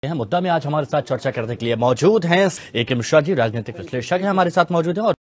मुद्दा में आज हमारे साथ चर्चा करने के लिए मौजूद हैं ए.के. मिश्रा जी, राजनीतिक विश्लेषक हैं, हमारे साथ मौजूद हैं। और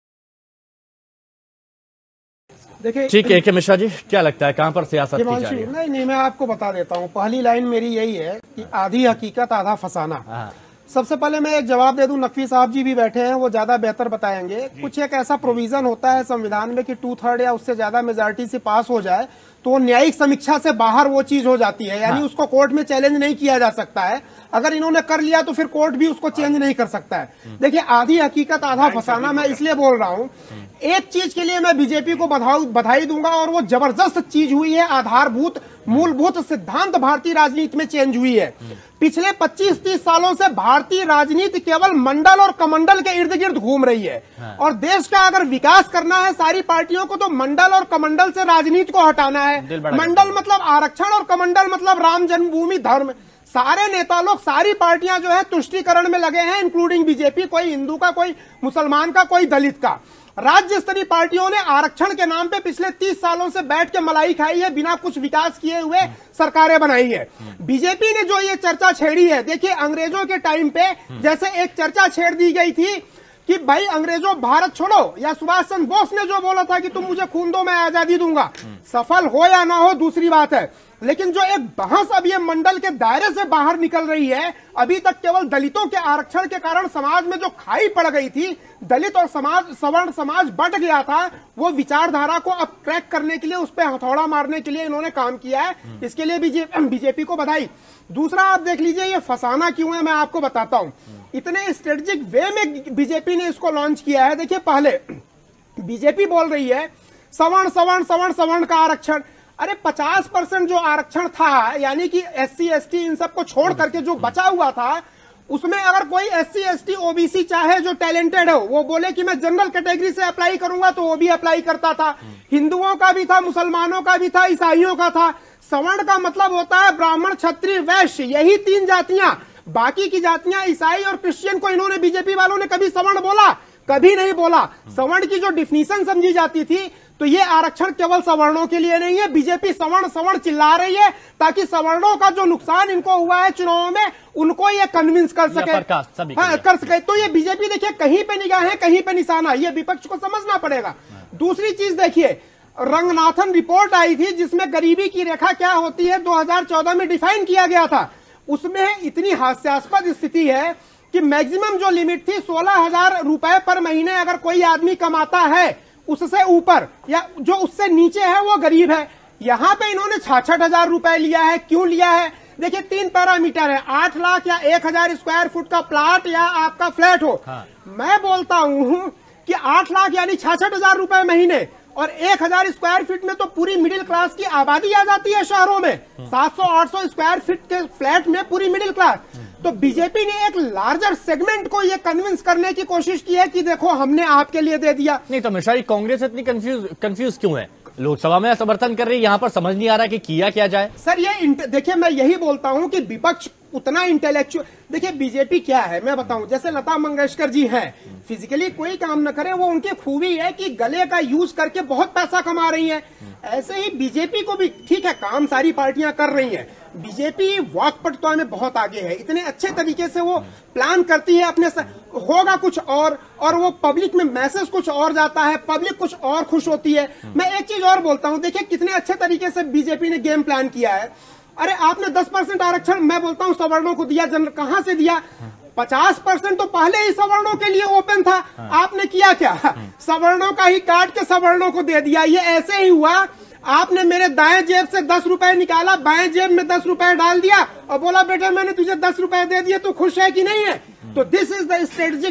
देखिए, ठीक है ए.के. मिश्रा जी, क्या लगता है कहां पर सियासत की जा रही है? नहीं, मैं आपको बता देता हूं। पहली लाइन मेरी यही है कि आधी हकीकत आधा फसाना। सबसे पहले मैं एक जवाब दे दूं, नकवी साहब जी भी बैठे हैं, वो ज्यादा बेहतर बताएंगे। कुछ एक ऐसा प्रोविजन होता है संविधान में कि 2/3 या उससे ज्यादा मेजॉरिटी से पास हो जाए तो न्यायिक समीक्षा से बाहर वो चीज हो जाती है, यानी उसको कोर्ट में चैलेंज नहीं किया जा सकता है। अगर इन्होंने कर लिया तो फिर कोर्ट भी उसको चेंज नहीं कर सकता है। देखिए, आधी हकीकत आधा फसाना, मैं इसलिए बोल रहा हूं। एक चीज के लिए मैं बीजेपी को बधाई दूंगा, और वो जबरदस्त चीज हुई है, आधारभूत मूलभूत सिद्धांत भारतीय राजनीति में चेंज हुई है। पिछले 25-30 सालों से भारतीय राजनीति केवल मंडल और कमंडल के इर्द गिर्द घूम रही है। और देश का अगर विकास करना है सारी पार्टियों को, तो मंडल और कमंडल से राजनीति को हटाना है। मंडल मतलब आरक्षण और कमंडल मतलब राम जन्मभूमि धर्म। सारे नेता लोग, सारी पार्टियां जो है तुष्टीकरण में लगे हैं, इंक्लूडिंग बीजेपी। कोई हिंदू का, कोई मुसलमान का, कोई दलित का। राज्य स्तरीय पार्टियों ने आरक्षण के नाम पे पिछले 30 सालों से बैठ के मलाई खाई है, बिना कुछ विकास किए हुए सरकारें बनाई है। बीजेपी ने जो ये चर्चा छेड़ी है, देखिए अंग्रेजों के टाइम पे जैसे एक चर्चा छेड़ दी गई थी कि भाई अंग्रेजों भारत छोड़ो, या सुभाष चंद्र बोस ने जो बोला था कि तुम मुझे खून दो मैं आजादी दूंगा, सफल हो या ना हो दूसरी बात है। लेकिन जो एक बहस अब ये मंडल के दायरे से बाहर निकल रही है, अभी तक केवल दलितों के आरक्षण के कारण समाज में जो खाई पड़ गई थी, दलित और सवर्ण समाज बंट गया था, वो विचारधारा को अब क्रैक करने के लिए, उस पर हथौड़ा मारने के लिए इन्होंने काम किया है। इसके लिए बीजेपी को बधाई। दूसरा, आप देख लीजिए ये फसाना क्यों है, मैं आपको बताता हूं। इतने स्ट्रेटेजिक वे में बीजेपी ने इसको लॉन्च किया है। देखिए, पहले बीजेपी बोल रही है सवर्ण सवर्ण सवर्ण सवर्ण का आरक्षण। अरे 50% जो आरक्षण था, यानी कि SC ST इन सबको छोड़ करके जो बचा हुआ था, उसमें अगर कोई SC ST OBC चाहे जो टैलेंटेड हो, वो बोले कि मैं जनरल कैटेगरी से अप्लाई करूंगा, तो वो भी अप्लाई करता था। हिंदुओं का भी था, मुसलमानों का भी था, ईसाइयों का था। सवर्ण का मतलब होता है ब्राह्मण, क्षत्रिय, वैश्य, यही 3 जातियां। बाकी की जातियां, ईसाई और क्रिश्चियन को इन्होंने, बीजेपी वालों ने कभी सवर्ण बोला? कभी नहीं बोला। सवर्ण की जो डिफिनीशन समझी जाती थी, तो ये आरक्षण केवल सवर्णों के लिए नहीं है। बीजेपी सवर्ण सवर्ण चिल्ला रही है ताकि सवर्णों का जो नुकसान इनको हुआ है चुनाव में, उनको ये कन्विंस कर सके, कर सके। तो ये बीजेपी देखिए कहीं पे निगाहें, कहीं पे निशाना, ये विपक्ष को समझना पड़ेगा। दूसरी चीज देखिए, रंगनाथन रिपोर्ट आई थी जिसमें गरीबी की रेखा क्या होती है 2014 में डिफाइन किया गया था। उसमें इतनी हास्यास्पद स्थिति है कि मैक्सिमम जो लिमिट थी 16,000 रुपए पर महीने अगर कोई आदमी कमाता है, उससे ऊपर या जो उससे नीचे है वो गरीब है। यहां पे इन्होंने 66,000 रुपए लिया है। क्यों लिया है? देखिए 3 पैरामीटर है, 8 लाख या 1,000 स्क्वायर फुट का प्लाट या आपका फ्लैट हो। मैं बोलता हूं कि 8 लाख यानी 66,000 रुपए महीने, और 1,000 स्क्वायर फीट में तो पूरी मिडिल क्लास की आबादी आ जाती है शहरों में। 700-800 स्क्वायर फीट के फ्लैट में पूरी मिडिल क्लास। तो बीजेपी ने एक लार्जर सेगमेंट को ये कन्विंस करने की कोशिश की है कि देखो हमने आपके लिए दे दिया। नहीं तो मिश्रा जी, कांग्रेस इतनी कंफ्यूज क्यों है? लोकसभा में समर्थन कर रही है, यहाँ पर समझ नहीं आ रहा कि किया क्या जाए। सर ये देखिए, मैं यही बोलता हूं कि विपक्ष उतना इंटेलेक्चुअल, देखिए बीजेपी क्या है मैं बताऊं, जैसे लता मंगेशकर जी हैं, फिजिकली कोई काम न करे, वो उनकी खूबी है कि गले का यूज करके बहुत पैसा कमा रही है। ऐसे ही बीजेपी को भी, ठीक है काम सारी पार्टियां कर रही हैं, बीजेपी वाक्पटुता में बहुत आगे है। इतने अच्छे तरीके से वो प्लान करती है अपने होगा कुछ और वो पब्लिक में मैसेज कुछ और जाता है, पब्लिक कुछ और खुश होती है। मैं एक चीज और बोलता हूं, देखिए कितने अच्छे तरीके से बीजेपी ने गेम प्लान किया है। अरे आपने 10% आरक्षण, मैं बोलता हूं सवर्णों को दिया, कहां से दिया? 50% तो पहले ही सवर्णों के लिए ओपन था। आपने किया क्या? सवर्णों का ही काट के सवर्णों को दे दिया। ये ऐसे ही हुआ, आपने मेरे दाएं जेब से 10 रुपए निकाला, बाएं जेब में 10 रुपए डाल दिया और बोला बेटे मैंने तुझे 10 रुपए दे दिए, तो खुश है कि नहीं है? तो this is the strategic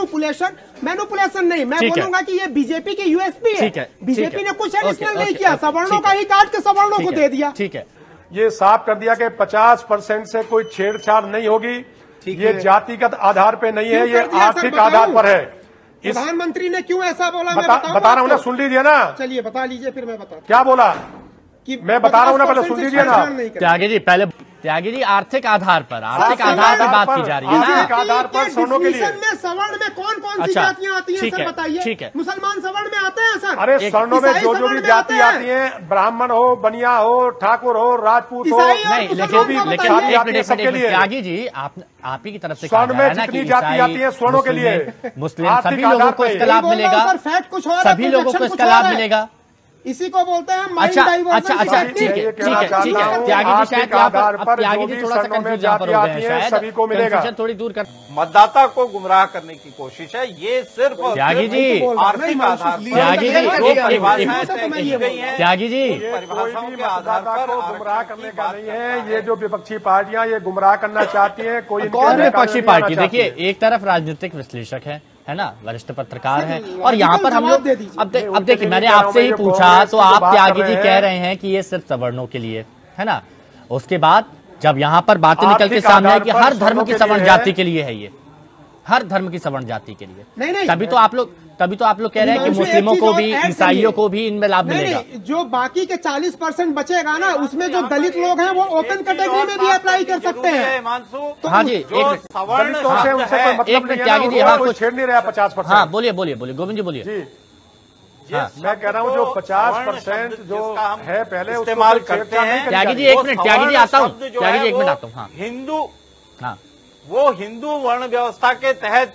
manipulation नहीं, मैं बोलूंगा कि ये बीजेपी की यूएसपी है। बीजेपी ने कुछ एडिशनल नहीं किया, सवर्णों का ही काट के सवर्णों को दे दिया। ठीक है, ये साफ कर दिया कि 50% से कोई छेड़छाड़ नहीं होगी। ये जातिगत आधार पे नहीं है, ये आर्थिक आधार पर है। प्रधानमंत्री ने क्यों ऐसा बोला? बता रहा हूँ ना, सुन लीजिए ना। चलिए बता लीजिए, फिर मैं बता। क्या बोला? कि मैं बता रहा हूं ना, पहले 50% सुन से लीजिए ना। छेड़छाड़ नहीं करेंगे। त्यागी जी पहले, त्यागी जी आर्थिक आधार पर बात की जा रही है आर्थिक ना। आधार पर सवर्णों के लिए। में सवर्ण में कौन कौन सी अच्छा, जातियां आती हैं ठीक सर है, बताइए। ठीक है। मुसलमान सवर्ण में आते हैं सर? अरे सवर्णों में ईसाई जो सवर्ण भी में जाति आते आती है, ब्राह्मण हो, बनिया हो, ठाकुर हो, राजपूत हो, ईसाई और नहीं, मुसलमान लेकिन को लेकिन बताइए। एक मिनट सबके लिए। त्यागी जी आप ही की तरफ से कहा स्वर्ण जा रहा में है ना जितनी कि जाति ईसाई, आती है स्वर्णों के लिए, मुस्लिम आर्थिक सभी लोगों आधार को पे। इसका लाभ यही बोल रहा हूं मिलेगा, सर, फैक्ट कुछ और है, सभी लोगों को प्रोजेक्शन इसका कुछ लाभ और है। मिलेगा। इसी को बोलते हैं माइंड अच्छा डाइवर्जन अच्छा अच्छा टेक्निक। ठीक है ये ठीक कहना है ठीक चाहता है हूं, त्यागी जी शायद आर्थिक यहाँ आधार पर पर त्यागी जो जी भी थोड़ा सा सवर्णों में कंफ्यूज यहाँ पर हो जाति गए आती हैं हैं, शायद, सभी को मिलेगा। कंफ्यूजन थोड़ी दूर कर। मतदाता को गुमराह करने की कोशिश है। ये सिर्फ और त्यागी सिर्फ जी, आर्थिक आधार पर त्यागी जी, जो एक- परिभाषाएं तय की गई हैं, त्यागी जी कोई परिभाषाओं भी के आधार मतदाता पर को गुमराह आरक्षण करने की का बात नहीं करता है। ये जो विपक्षी पार्टियां ये गुमराह करना चाहती हैं, कोई इनके कौन रहने विपक्षी नहीं आना पार्टी? चाहती देखिए है। एक तरफ राजनीतिक विश्लेषक है ना, वरिष्ठ पत्रकार सर, हैं, और यहाँ पर हम जवाब लोग दे दीजिए। अब देखिए मैंने आपसे ही पूछा तो आप त्यागी जी कह रहे हैं कि ये सिर्फ सवर्णों के लिए है ना। उसके बाद जब यहाँ पर बातें निकल के आर्थिक सामने आई आधार कि पर हर धर्म सवर्णों की के सवर्ण लिए जाति है। के लिए है, ये हर धर्म की सवर्ण जाति के लिए, नहीं, तभी तो आप लोग कह रहे हैं कि हिमांशु, एक मुस्लिमों चीज को और भी, ऐड ईसाइयों करिए। को भी इनमें लाभ नहीं मिलेगा। नहीं, जो बाकी के 40% बचेगा ना, उसमें जो दलित लोग हैं वो ओपन कैटेगरी में भी अप्लाई कर सकते हैं। हिमांशु, हाँ जी, जो एक मिनट। सवर्ण दलितों से शब्द उनसे है, कोई मतलब एक मिनट नहीं है त्यागी ना, जी, हाँ, कोई कुछ- छेड़ नहीं रहा 50%। हाँ बोलिए गोविंद जी बोलिए। जी हाँ। मैं कह रहा हूं जो 50% जो है पहले उसको इस्तेमाल कोई करते छेड़छाड़ नहीं हैं। करी त्यागी जा जी रही। एक मिनट, त्यागी जी आता हूँ, त्यागी जी एक मिनट आता हूँ। हाँ हिंदू, हाँ वो हिंदू वर्ण व्यवस्था के तहत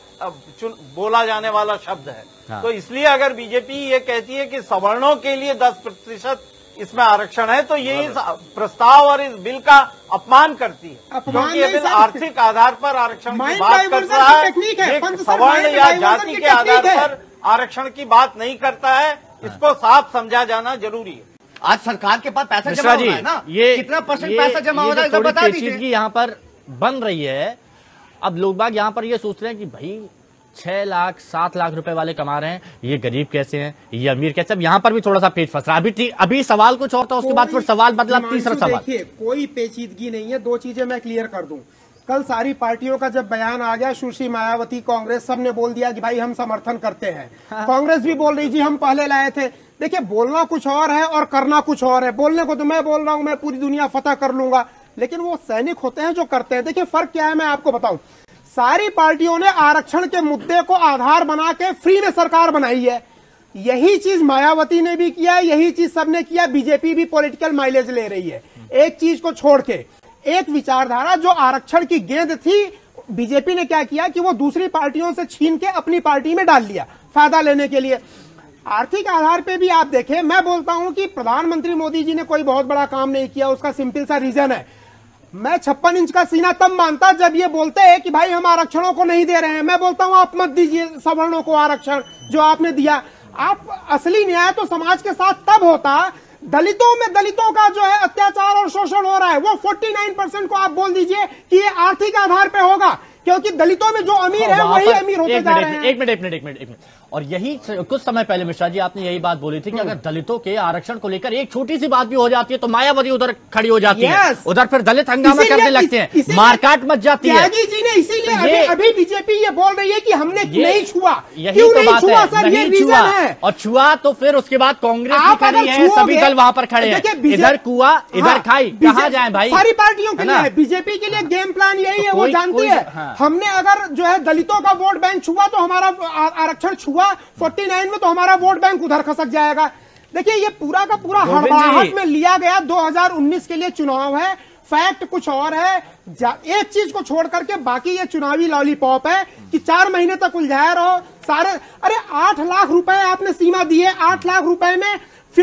बोला जाने वाला शब्द है। हाँ। तो इसलिए अगर बीजेपी ये कहती है कि सवर्णों के लिए 10% इसमें आरक्षण है, तो ये इस प्रस्ताव और इस बिल का अपमान करती है, अपमान क्योंकि ये नहीं बिल सर। आर्थिक आधार पर आरक्षण की माइंड बात डाइवर्जन करता की है। टेक्निक है, ये पंच सर, सवर्ण माइंड या डाइवर्जन जाति की के आधार टेक्निक है। पर आरक्षण की बात नहीं करता है। इसको साफ समझा जाना जरूरी है। आज सरकार के पास पैसा जमा मिश्रा हो जी रहा है ना, ये कितना परसेंट ये- पैसा जमा हो ये रहा है जो इधर थोड़ी बता पेचीदगी दीजिए। यहाँ पर बन रही है। अब लोग बाग यहाँ पर ये सोच रहे हैं कि भाई 6 लाख 7 लाख रुपए वाले कमा रहे हैं, ये गरीब कैसे हैं, ये अमीर कैसे। अब यहाँ पर भी थोड़ा सा पेच फंस रहा है। अभी सवाल कुछ और था, उसके बाद फिर सवाल बदला, तीसरा सवाल। देखिए कोई पेचीदगी नहीं है। दो चीजें मैं क्लियर कर दूं। कल सारी पार्टियों का जब बयान आ गया, सुश्री मायावती, कांग्रेस, सब ने बोल दिया कि भाई हम समर्थन करते हैं। कांग्रेस भी बोल रही जी हम पहले लाए थे। देखिए बोलना कुछ और है और करना कुछ और है। बोलने को तो मैं बोल रहा हूं मैं पूरी दुनिया फतह कर लूंगा, लेकिन वो सैनिक होते हैं जो करते हैं। देखिए फर्क क्या है मैं आपको बताऊं। सारी पार्टियों ने आरक्षण के मुद्दे को आधार बना के फ्री में सरकार बनाई है। यही चीज मायावती ने भी किया, यही चीज सबने किया। बीजेपी भी पॉलिटिकल माइलेज ले रही है। एक चीज को छोड़ के, एक विचारधारा जो आरक्षण की गेंद थी, बीजेपी ने क्या किया कि वो दूसरी पार्टियों से छीन के अपनी पार्टी में डाल लिया फायदा लेने के लिए। आर्थिक आधार पे भी आप देखें, मैं बोलता हूं कि प्रधानमंत्री मोदी जी ने कोई बहुत बड़ा काम नहीं किया। उसका सिंपल सा रीजन है, मैं 56 इंच का सीना तब मानता जब ये बोलते हैं कि भाई हम आरक्षणों को नहीं दे रहे हैं। मैं बोलता हूं आप मत दीजिए सवर्णों को आरक्षण जो आपने दिया। आप असली न्याय तो समाज के साथ तब होता, दलितों में दलितों का जो है अत्याचार और शोषण हो रहा है, वो 49% को आप बोल दीजिए कि ये आर्थिक आधार पे होगा, क्योंकि दलितों में जो अमीर है वही अमीर होते जा रहे हैं। एक मिनट। और यही कुछ समय पहले मिश्रा जी आपने यही बात बोली थी कि अगर दलितों के आरक्षण को लेकर एक छोटी सी बात भी हो जाती है तो मायावती उधर खड़ी हो जाती है, उधर फिर दलित हंगामा करने लगते हैं, मारकाट मच जाती है। त्यागी जी ने इसीलिए अभी बीजेपी ये बोल रही है कि हमने नहीं छुआ। यही क्यों तो नहीं बात छुआ है, सर? ये नहीं रीजन छुआ। है। और छुआ तो फिर उसके बाद कांग्रेस भी आप खड़ी अगर है, सभी दल वहां पर खड़े हैं। देखिए, इधर कुआ इधर खाई, कहाँ जाए भाई? सारी पार्टियों के है लिए ना? है, बीजेपी के लिए गेम प्लान यही है, वो कोई- जानती कोई- है। हाँ। हमने अगर जो है दलितों का वोट बैंक छुआ तो हमारा आरक्षण छुआ 49 में, तो हमारा वोट बैंक उधर खसक जाएगा। देखिए ये पूरा का पूरा गोविंद जी। हड़बड़ाहट में लिया गया। 2019 के लिए चुनाव है, फैक्ट कुछ और है। एक चीज को छोड़ करके बाकी ये चुनावी लॉलीपॉप है कि 4 महीने तक उलझाए रहो सारे। अरे 8 लाख रुपए आपने सीमा दी है, 8 लाख रुपए में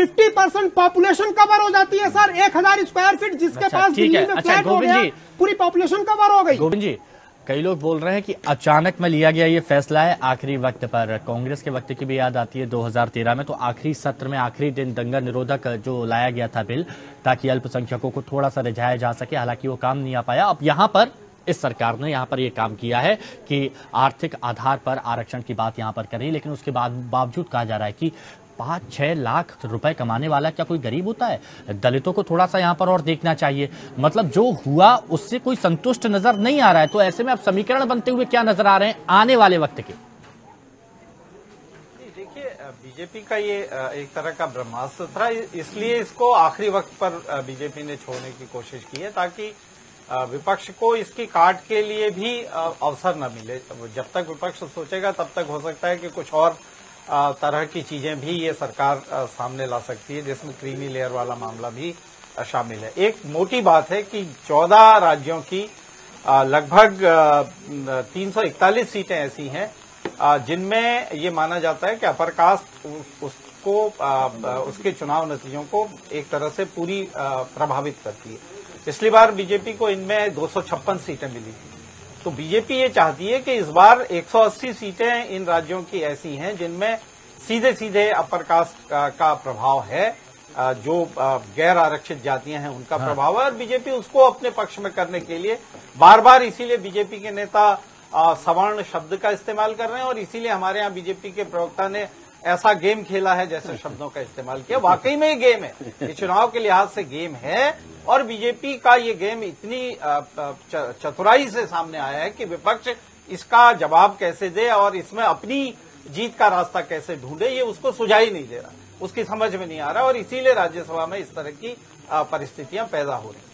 50% पॉपुलेशन कवर हो जाती है सर। 1000 स्क्वायर फीट जिसके अच्छा, पास ठीक है। दिल्ली में अच्छा, फ्लैट हो गोविंद गया, जी। पूरी पॉपुलेशन कवर हो गई। गोविंद जी, कई लोग बोल रहे हैं कि अचानक में लिया गया ये फैसला है, आखिरी वक्त पर। कांग्रेस के वक्त की भी याद आती है 2013 में, तो आखिरी सत्र में आखिरी दिन दंगा निरोधक जो लाया गया था बिल, ताकि अल्पसंख्यकों को थोड़ा सा रिझाया जा सके। हालांकि वो काम नहीं आ पाया। अब यहाँ पर इस सरकार ने यहाँ पर ये काम किया है कि आर्थिक आधार पर आरक्षण की बात यहाँ पर करें, लेकिन उसके बावजूद कहा जा रहा है कि 5-6 लाख रुपए कमाने वाला क्या कोई गरीब होता है? दलितों को थोड़ा सा यहाँ पर और देखना चाहिए। मतलब जो हुआ उससे कोई संतुष्ट नजर नहीं आ रहा है। तो ऐसे में अब समीकरण बनते हुए क्या नजर आ रहे हैं आने वाले वक्त के? देखिए बीजेपी का ये एक तरह का ब्रह्मास्त्र था, इसलिए इसको आखिरी वक्त पर बीजेपी ने छोड़ने की कोशिश की है ताकि विपक्ष को इसकी काट के लिए भी अवसर न मिले। जब तक विपक्ष सोचेगा तब तक हो सकता है कि कुछ और तरह की चीजें भी ये सरकार सामने ला सकती है, जिसमें क्रीमी लेयर वाला मामला भी शामिल है। एक मोटी बात है कि 14 राज्यों की लगभग 341 सीटें ऐसी हैं जिनमें ये माना जाता है कि अपर कास्ट उसको उसके चुनाव नतीजों को एक तरह से पूरी प्रभावित करती है। पिछली बार बीजेपी को इनमें 256 सीटें मिली थी, तो बीजेपी ये चाहती है कि इस बार 180 सीटें इन राज्यों की ऐसी हैं जिनमें सीधे सीधे अपर कास्ट का प्रभाव है, जो गैर आरक्षित जातियां हैं उनका प्रभाव है, और बीजेपी उसको अपने पक्ष में करने के लिए बार बार, इसीलिए बीजेपी के नेता सवर्ण शब्द का इस्तेमाल कर रहे हैं, और इसीलिए हमारे यहाँ बीजेपी के प्रवक्ता ने ऐसा गेम खेला है जैसे शब्दों का इस्तेमाल किया। वाकई में ये गेम है, ये चुनाव के लिहाज से गेम है, और बीजेपी का ये गेम इतनी चतुराई से सामने आया है कि विपक्ष इसका जवाब कैसे दे और इसमें अपनी जीत का रास्ता कैसे ढूंढे, ये उसको सुझाई नहीं दे रहा, उसकी समझ में नहीं आ रहा, और इसीलिए राज्यसभा में इस तरह की परिस्थितियां पैदा हो रही।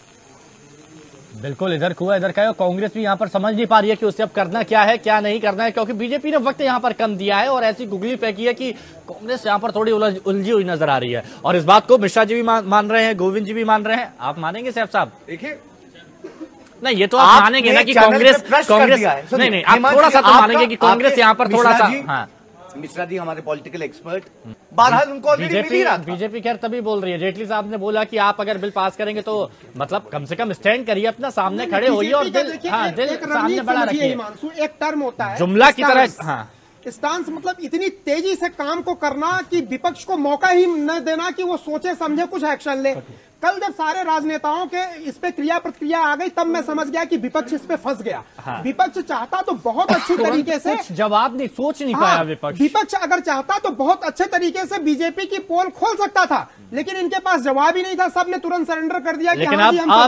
बिल्कुल, इधर कुआ इधर का, कांग्रेस भी यहाँ पर समझ नहीं पा रही है कि उसे अब करना क्या है क्या नहीं करना है, क्योंकि बीजेपी ने वक्त यहाँ पर कम दिया है और ऐसी गुगली फेंकी है कि कांग्रेस यहाँ पर थोड़ी उलझी हुई नजर आ रही है। और इस बात को मिश्रा जी भी मान रहे हैं, गोविंद जी भी मान रहे हैं। आप मानेंगे सैफ साहब? देखिए, नहीं, ये तो आप मानेंगे ना कि कांग्रेस नहीं, आप थोड़ा सा तो मानेंगे कि कांग्रेस यहाँ पर थोड़ा सा। मिश्रा जी हमारे पॉलिटिकल एक्सपर्ट, बहरहाल उनको ऑलरेडी मिल ही रहा था। बीजेपी खैर तभी बोल रही है, जेटली साहब ने बोला कि आप अगर बिल पास करेंगे तो मतलब कम से कम स्टैंड करिए, अपना सामने खड़े होइए और दिल सामने बड़ा रखिए। एक टर्म होता है जुमला की तरह, स्टांस मतलब इतनी तेजी से काम को करना कि विपक्ष को मौका ही न देना कि वो सोचे समझे कुछ एक्शन ले। कल जब सारे राजनेताओं के इस पे क्रिया प्रतिक्रिया आ गई तब मैं समझ गया कि विपक्ष इस पे फंस गया। विपक्ष चाहता तो बहुत अच्छी तरीके से जवाब नहीं, सोच नहीं पाया विपक्ष। विपक्ष अगर चाहता तो बहुत अच्छे तरीके से बीजेपी की पोल खोल सकता था, लेकिन इनके पास जवाब ही नहीं था, सबने तुरंत सरेंडर कर दिया। लेकिन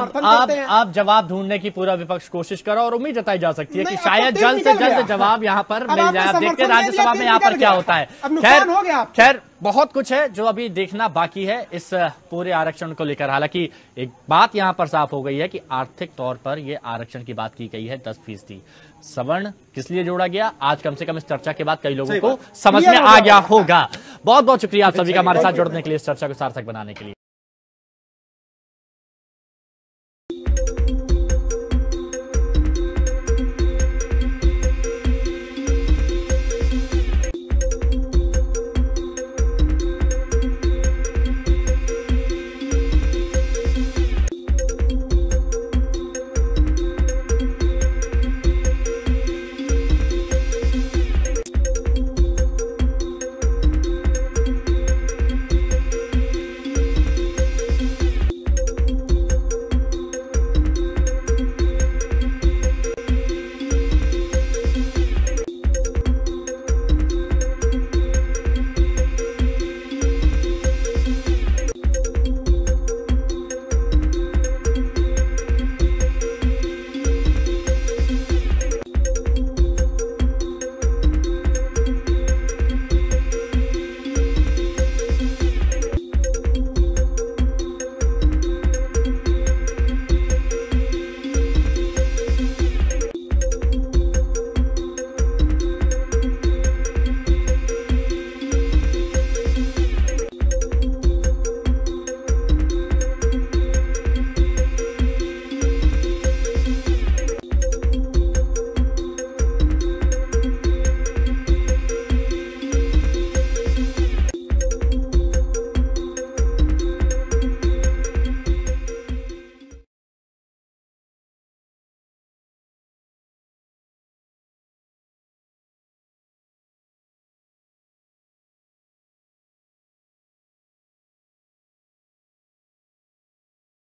अब जवाब ढूंढने की पूरा विपक्ष कोशिश करो और उम्मीद जताई जा सकती है कि शायद जल्द से जल्द जवाब यहाँ पर मिल जाए। देखते हैं राज्यसभा में यहाँ पर क्या होता है। खैर बहुत कुछ है जो अभी देखना बाकी है इस पूरे आरक्षण को लेकर। हालांकि एक बात यहां पर साफ हो गई है कि आर्थिक तौर पर यह आरक्षण की बात की गई है 10%। सवर्ण किस लिए जोड़ा गया, आज कम से कम इस चर्चा के बाद कई लोगों को समझ में आ गया होगा। बहुत बहुत शुक्रिया आप सभी का हमारे साथ जुड़ने के लिए, इस चर्चा को सार्थक बनाने के लिए।